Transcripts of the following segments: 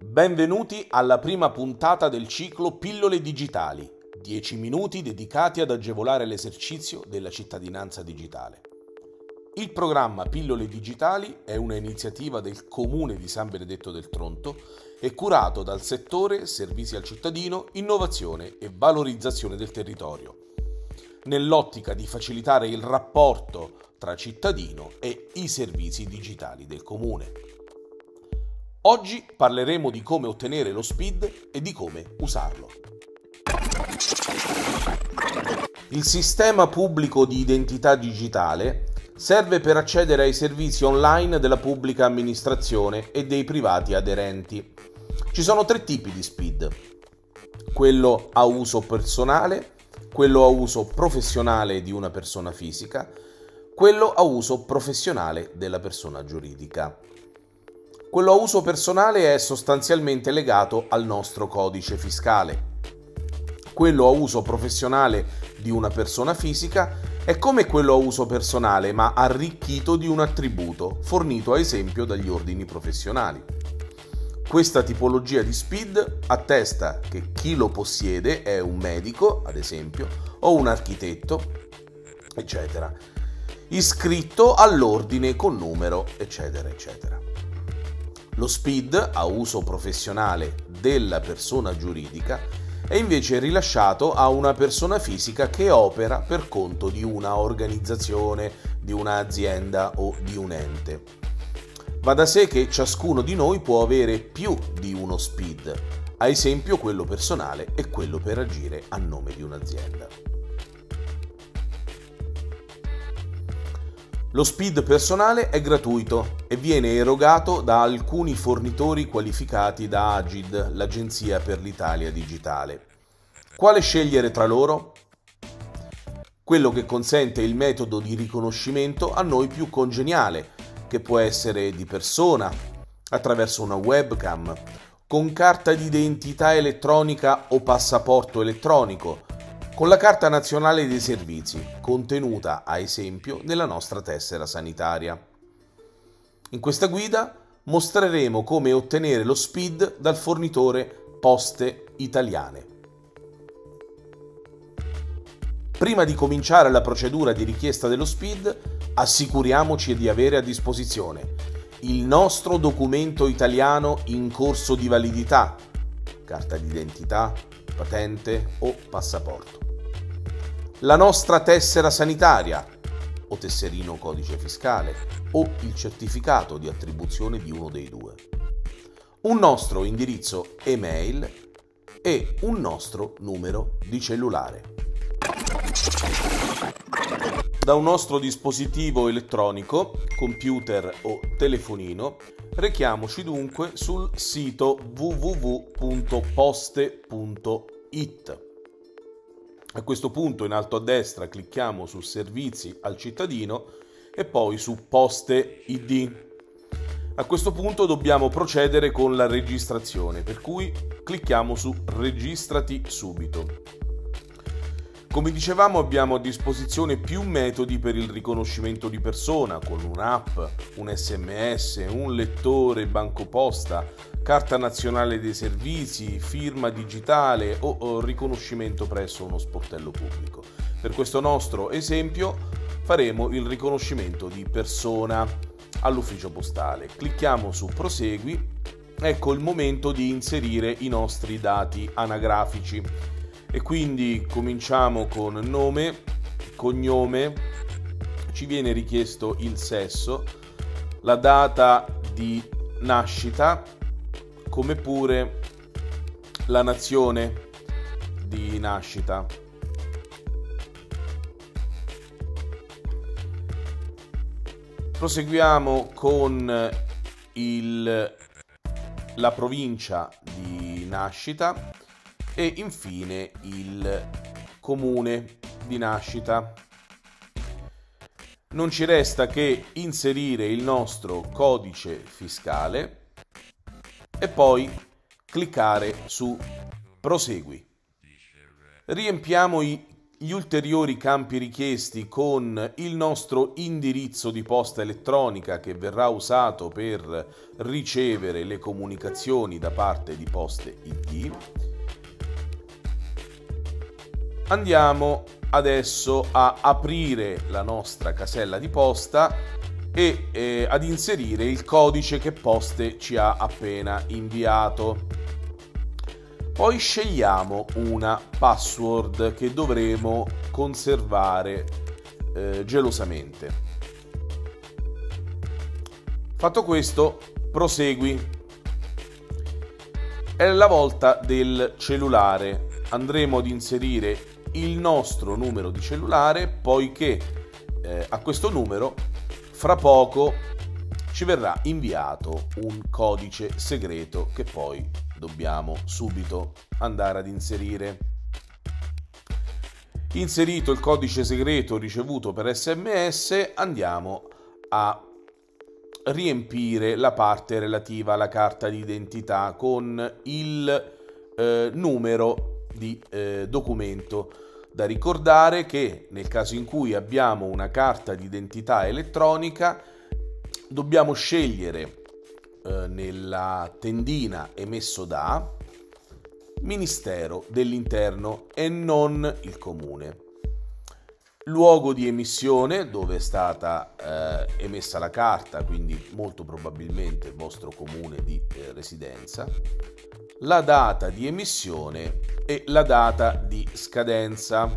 Benvenuti alla prima puntata del ciclo Pillole Digitali, 10 minuti dedicati ad agevolare l'esercizio della cittadinanza digitale. Il programma Pillole Digitali è una iniziativa del Comune di San Benedetto del Tronto e curato dal settore Servizi al cittadino, innovazione e valorizzazione del territorio, nell'ottica di facilitare il rapporto tra cittadino e i servizi digitali del Comune. Oggi parleremo di come ottenere lo SPID e di come usarlo. Il sistema pubblico di identità digitale serve per accedere ai servizi online della pubblica amministrazione e dei privati aderenti. Ci sono tre tipi di SPID: quello a uso personale, quello a uso professionale di una persona fisica, quello a uso professionale della persona giuridica. Quello a uso personale è sostanzialmente legato al nostro codice fiscale. Quello a uso professionale di una persona fisica è come quello a uso personale, ma arricchito di un attributo fornito a esempio dagli ordini professionali. Questa tipologia di SPID attesta che chi lo possiede è un medico, ad esempio, o un architetto, eccetera, iscritto all'ordine con numero, eccetera, eccetera. Lo SPID a uso professionale della persona giuridica è invece rilasciato a una persona fisica che opera per conto di una organizzazione, di un'azienda o di un ente. Va da sé che ciascuno di noi può avere più di uno SPID, ad esempio quello personale e quello per agire a nome di un'azienda. Lo SPID personale è gratuito e viene erogato da alcuni fornitori qualificati da Agid, l'Agenzia per l'Italia Digitale. Quale scegliere tra loro? Quello che consente il metodo di riconoscimento a noi più congeniale, che può essere di persona, attraverso una webcam, con carta d'identità elettronica o passaporto elettronico, con la Carta Nazionale dei Servizi, contenuta, a esempio, nella nostra tessera sanitaria. In questa guida mostreremo come ottenere lo SPID dal fornitore Poste Italiane. Prima di cominciare la procedura di richiesta dello SPID, assicuriamoci di avere a disposizione il nostro documento italiano in corso di validità, carta d'identità, patente o passaporto, la nostra tessera sanitaria o tesserino codice fiscale o il certificato di attribuzione di uno dei due, un nostro indirizzo email e un nostro numero di cellulare. Da un nostro dispositivo elettronico, computer o telefonino, rechiamoci dunque sul sito www.poste.it. A questo punto in alto a destra clicchiamo su Servizi al cittadino e poi su Poste ID. A questo punto dobbiamo procedere con la registrazione, per cui clicchiamo su Registrati subito. Come dicevamo, abbiamo a disposizione più metodi per il riconoscimento di persona, con un'app, un SMS, un lettore bancoposta, carta nazionale dei servizi, firma digitale o riconoscimento presso uno sportello pubblico. Per questo nostro esempio faremo il riconoscimento di persona all'ufficio postale. Clicchiamo su Prosegui. Ecco il momento di inserire i nostri dati anagrafici. E quindi cominciamo con nome, cognome, ci viene richiesto il sesso, la data di nascita, come pure la nazione di nascita. Proseguiamo con la provincia di nascita e infine il comune di nascita. Non ci resta che inserire il nostro codice fiscale e poi cliccare su Prosegui. Riempiamo gli ulteriori campi richiesti con il nostro indirizzo di posta elettronica che verrà usato per ricevere le comunicazioni da parte di Poste ID. Andiamo adesso a aprire la nostra casella di posta e ad inserire il codice che Poste ci ha appena inviato. Poi scegliamo una password che dovremo conservare gelosamente. Fatto questo, prosegui. È la volta del cellulare. Andremo ad inserire il nostro numero di cellulare, poiché a questo numero fra poco ci verrà inviato un codice segreto che poi dobbiamo subito andare ad inserire. Inserito il codice segreto ricevuto per SMS, andiamo a riempire la parte relativa alla carta d'identità con il numero di documento. Da ricordare che nel caso in cui abbiamo una carta d'identità elettronica dobbiamo scegliere nella tendina emesso da Ministero dell'Interno e non il comune. Luogo di emissione dove è stata emessa la carta, quindi molto probabilmente il vostro comune di residenza, la data di emissione e la data di scadenza.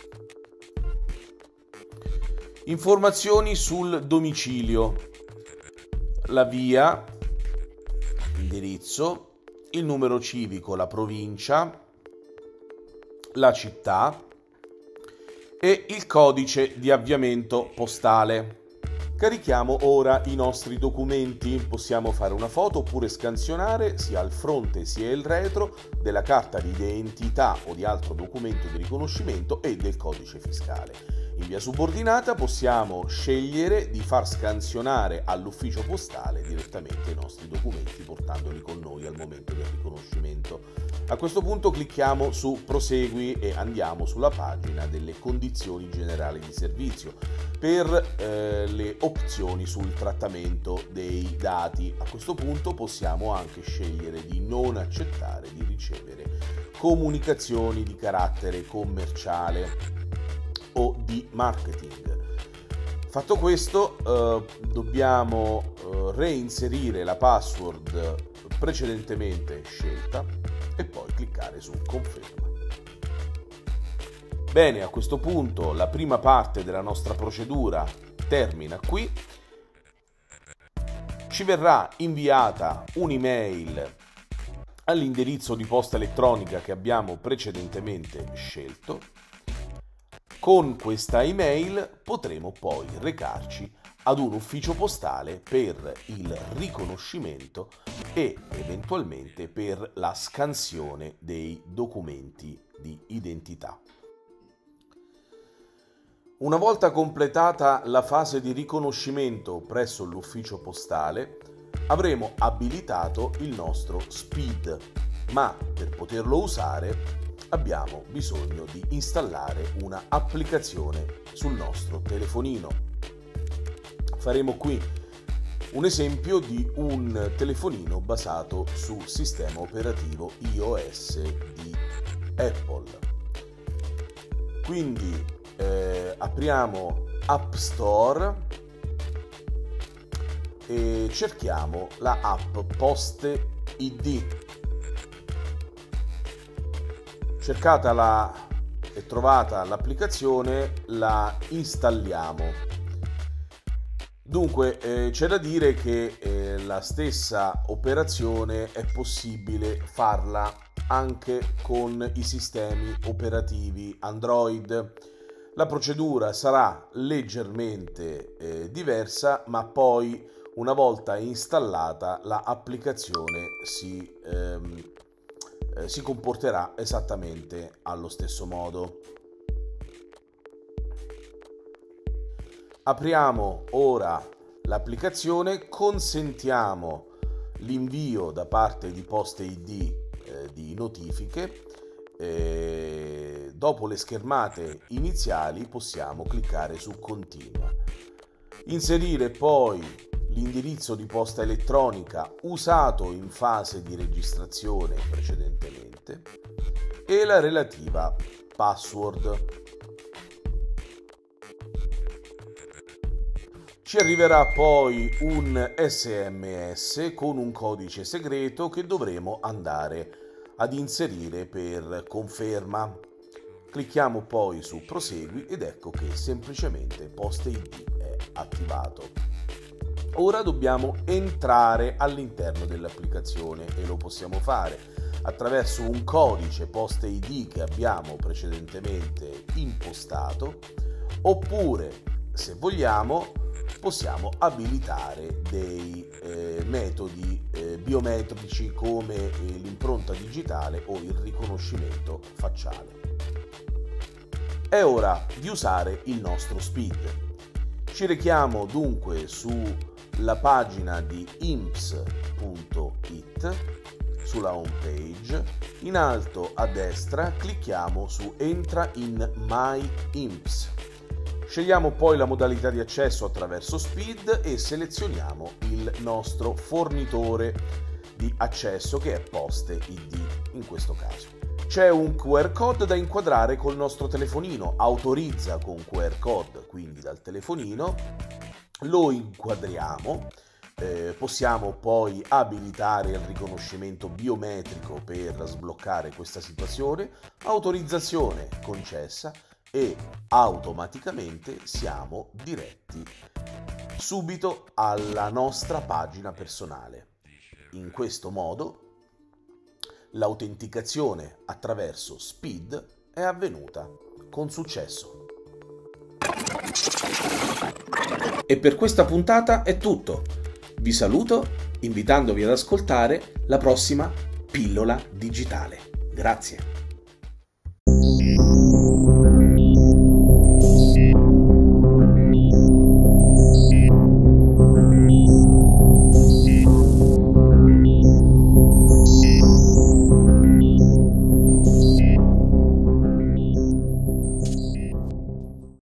Informazioni sul domicilio, la via, l'indirizzo, il numero civico, la provincia, la città e il codice di avviamento postale. Carichiamo ora i nostri documenti. Possiamo fare una foto oppure scansionare sia il fronte sia il retro della carta di identità o di altro documento di riconoscimento e del codice fiscale. In via subordinata possiamo scegliere di far scansionare all'ufficio postale direttamente i nostri documenti portandoli con noi al momento del riconoscimento. A questo punto clicchiamo su Prosegui e andiamo sulla pagina delle condizioni generali di servizio per le opzioni sul trattamento dei dati. A questo punto possiamo anche scegliere di non accettare di ricevere comunicazioni di carattere commerciale o di marketing. Fatto questo, dobbiamo reinserire la password precedentemente scelta e poi cliccare su conferma. Bene, a questo punto la prima parte della nostra procedura termina qui. Ci verrà inviata un'email all'indirizzo di posta elettronica che abbiamo precedentemente scelto. Con questa email potremo poi recarci ad un ufficio postale per il riconoscimento e eventualmente per la scansione dei documenti di identità. Una volta completata la fase di riconoscimento presso l'ufficio postale, avremo abilitato il nostro SPID, ma per poterlo usare abbiamo bisogno di installare una applicazione sul nostro telefonino. Faremo qui un esempio di un telefonino basato sul sistema operativo iOS di Apple. Quindi apriamo App Store e cerchiamo la app Poste ID. Cercata e trovata l'applicazione, la installiamo. Dunque c'è da dire che la stessa operazione è possibile farla anche con i sistemi operativi Android. La procedura sarà leggermente diversa, ma poi una volta installata l'applicazione si comporterà esattamente allo stesso modo. Apriamo ora l'applicazione, consentiamo l'invio da parte di Poste ID di notifiche dopo le schermate iniziali possiamo cliccare su Continua. Inserire poi l'indirizzo di posta elettronica usato in fase di registrazione precedentemente e la relativa password. Ci arriverà poi un SMS con un codice segreto che dovremo andare ad inserire per conferma. Clicchiamo poi su Prosegui ed ecco che semplicemente Poste ID è attivato. Ora dobbiamo entrare all'interno dell'applicazione e lo possiamo fare attraverso un codice Poste ID che abbiamo precedentemente impostato, oppure, se vogliamo, possiamo abilitare dei metodi biometrici come l'impronta digitale o il riconoscimento facciale. È ora di usare il nostro SPID. Ci rechiamo dunque sulla pagina di imps.it, sulla home page. In alto a destra clicchiamo su Entra in My IMPS. Scegliamo poi la modalità di accesso attraverso SPID e selezioniamo il nostro fornitore di accesso che è Poste ID in questo caso. C'è un QR code da inquadrare col nostro telefonino, autorizza con QR code, quindi dal telefonino, lo inquadriamo, possiamo poi abilitare il riconoscimento biometrico per sbloccare questa situazione, autorizzazione concessa e automaticamente siamo diretti subito alla nostra pagina personale. In questo modo l'autenticazione attraverso SPID è avvenuta con successo. E per questa puntata è tutto. Vi saluto invitandovi ad ascoltare la prossima pillola digitale. Grazie.